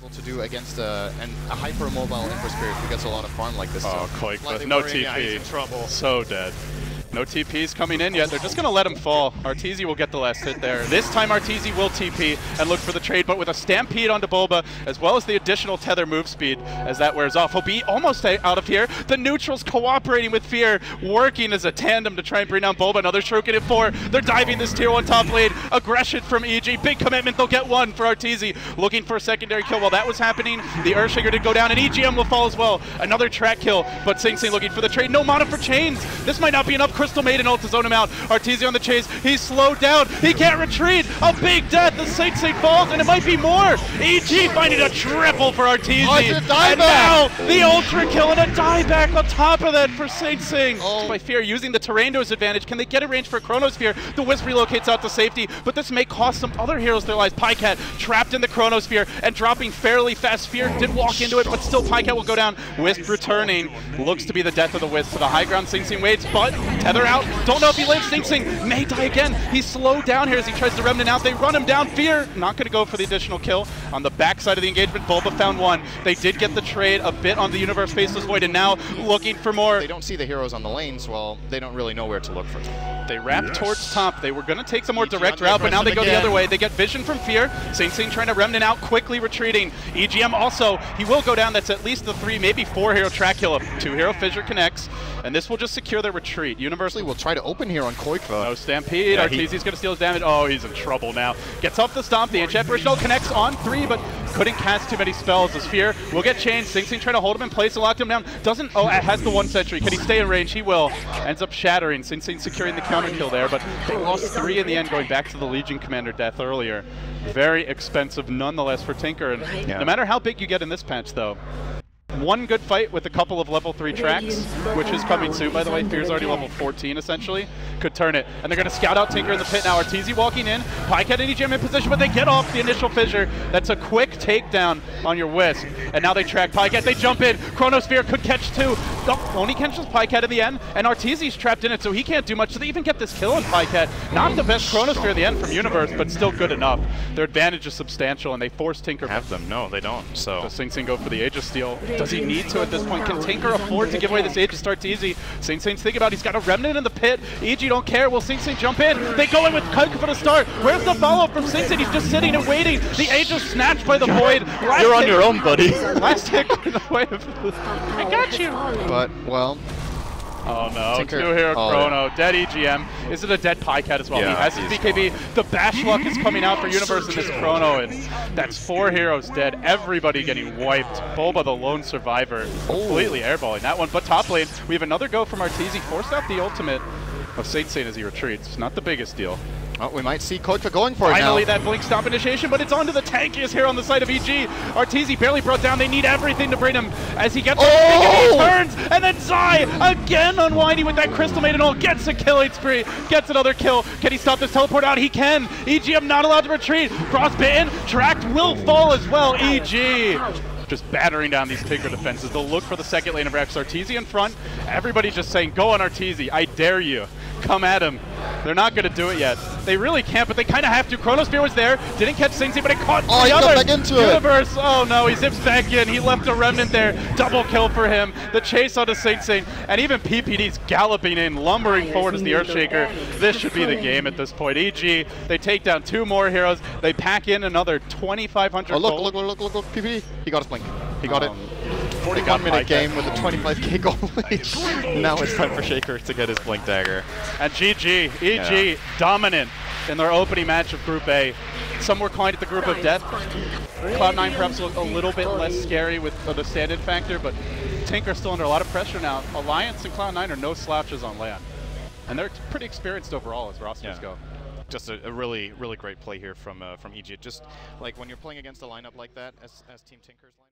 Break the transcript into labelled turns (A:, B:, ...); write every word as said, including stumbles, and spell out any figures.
A: able to do against a, an, a hyper-mobile Ember Spirit who gets a lot of farm like this.
B: Oh,
A: so
B: Koik, no T P.
A: Yeah, he's in trouble.
B: So dead. No T Ps coming in yet. They're just going to let him fall. Arteezy will get the last hit there. This time Arteezy will T P and look for the trade, but with a Stampede onto Bulba, as well as the additional Tether move speed as that wears off. He'll be almost out of here. The neutrals cooperating with Fear, working as a tandem to try and bring down Bulba. Another Shuriken at four. They're diving this tier one top lane. Aggression from E G. Big commitment. They'll get one for Arteezy. Looking for a secondary kill. While that was happening, the Earthshaker did go down, and E G M will fall as well. Another track kill, but Sing Sing looking for the trade. No mana for Chains. This might not be enough. Crystal Maiden ult to zone him out. Arteezy on the chase. He's slowed down. He can't retreat. A big death. The Sing Sing falls, and it might be more. E G finding a triple for Arteezy.
A: Oh, it's a dieback.
B: And now the ultra kill and a dieback on top of that for Sing Sing.
A: Oh.
B: By Fear using the terrain to his advantage. Can they get a range for Chronosphere? The Wisp relocates out to safety, but this may cost some other heroes their lives. Pycat trapped in the Chronosphere and dropping fairly fast. Fear did walk into it, but still Pycat will go down. Wisp returning. Looks to be the death of the Wisp. To the high ground, Sing Sing waits, but Tether out. Don't know if he lives. Sing Sing may die again. He's slowed down here as he tries to remnant out. They run him down. Fear not going to go for the additional kill. On the backside of the engagement, Bulba found one. They did get the trade a bit on the Universe Faceless Void, and now looking for more.
A: They don't see the heroes on the lanes, well, they don't really know where to look for them.
B: They wrap
C: Yes.
B: towards top. They were going to take the more
A: E G
B: direct
A: on the
B: route, but now they go the
A: again.
B: other way. They get vision from Fear. Sing Sing trying to remnant out, quickly retreating. E G M also, he will go down. That's at least the three, maybe four hero track kill. Two hero fissure connects, and this will just secure their retreat. Universally
A: We'll try to open here on Koikva.
B: no Stampede.
A: Yeah,
B: Arteezy's
A: he-
B: going to steal his damage. Oh, he's in trouble now. Gets off the stomp. The Enchant Shell connects on three, but couldn't cast too many spells as Fear will get changed. Sing Sing trying to hold him in place and lock him down. Doesn't, oh, has the one sentry. Can he stay in range? He will. Ends up shattering. Sing Sing securing the counter kill there, but they lost three in the end, going back to the Legion Commander death earlier. Very expensive nonetheless for Tinker, and
A: Yeah.
B: no matter how big you get in this patch though, one good fight with a couple of level three tracks, which is coming soon, by the way. Fear's already level fourteen, essentially. Could turn it. And they're going to scout out Tinker in the pit now. Arteezy walking in. Pycat and E G M in position, but they get off the initial fissure. That's a quick takedown on your Wisp. And now they track Pycat. They jump in. Chronosphere could catch two. Oh, only catches Pycat in the end. And Arteezy's trapped in it, so he can't do much. So they even get this kill on Pycat. Not the best Chronosphere in the end from Universe, but still good enough. Their advantage is substantial, and they force Tinker.
D: Have them? No, they don't. So
B: Does Sing Sing go for the Aegis steal? Does he need to at this point? Can Tinker afford to give away this Aegis to Arteezy? Sing Sing's thinking about it. He's got a remnant in the pit. E G don't care. Will Sing Sing jump in? They go in with Koik for the start. Where's the follow from Sing Sing? He's just sitting and waiting. The Aegis snatched by the Void. Last
D: you're on
B: hit-
D: your own, buddy.
B: Last hit in the way of I got you.
A: But, well,
B: Oh no,
A: Tinker-
B: two hero
A: oh,
B: Chrono, dead E G M. Is it a dead Pycat as well?
D: Yeah,
B: he has his
D: he's
B: B K B. The Bash Luck is coming out for Universe in this Chrono, and that's four heroes dead. Everybody getting wiped. Bulba, the lone survivor, completely airballing that one. But top lane, we have another go from Arteezy. Forced out the ultimate of Saint Saint as he retreats. Not the biggest deal.
A: well, we might see Koikva going for it now.
B: Finally, that Blink Stomp initiation, but it's onto the tankiest here on the side of E G. Arteezy barely brought down. They need everything to bring him as he gets
A: Oh!
B: and he turns, and then Zai again unwinding with that Crystal Maiden ult, gets a killing spree, gets another kill. Can he stop this teleport out? He can. E G M not allowed to retreat. Frostbitten, tracked, will fall as well. E G just battering down these Tinker defenses. They'll look for the second lane of Rex. Arteezy in front. Everybody just saying, go on Arteezy. I dare you. Come at him. They're not going to do it yet. They really can't, but they kind of have to. Chronosphere was there. Didn't catch Sing Sing, but it caught
A: Oh,
B: the
A: he got
B: other.
A: back into it.
B: Universe. Oh no, he zips back in. He left a remnant there. Double kill for him. The chase onto Sing Sing. And even P P D's galloping in, lumbering forward as the Earthshaker. This should be the game at this point. E G, they take down two more heroes. They pack in another twenty-five hundred
A: Oh, look,
B: gold.
A: look, look, look, look, P P D. He got his blink. He got
B: Um,
A: it. forty-one minute
B: Pycat.
A: game with a twenty-five K goal lead.
D: now it's time for Shaker to get his Blink Dagger.
B: And G G, E G,
D: Yeah.
B: dominant in their opening match of Group A. Some were calling it the Group of Death. Cloud nine perhaps a, a little bit less scary with uh, the stand-in factor, but Tinker still under a lot of pressure now. Alliance and Cloud nine are no slouches on land. And they're pretty experienced overall as rosters
D: Yeah.
B: go.
D: Just a, a really, really great play here from uh, from E G. Just like when you're playing against a lineup like that, as as Team Tinker's lineup.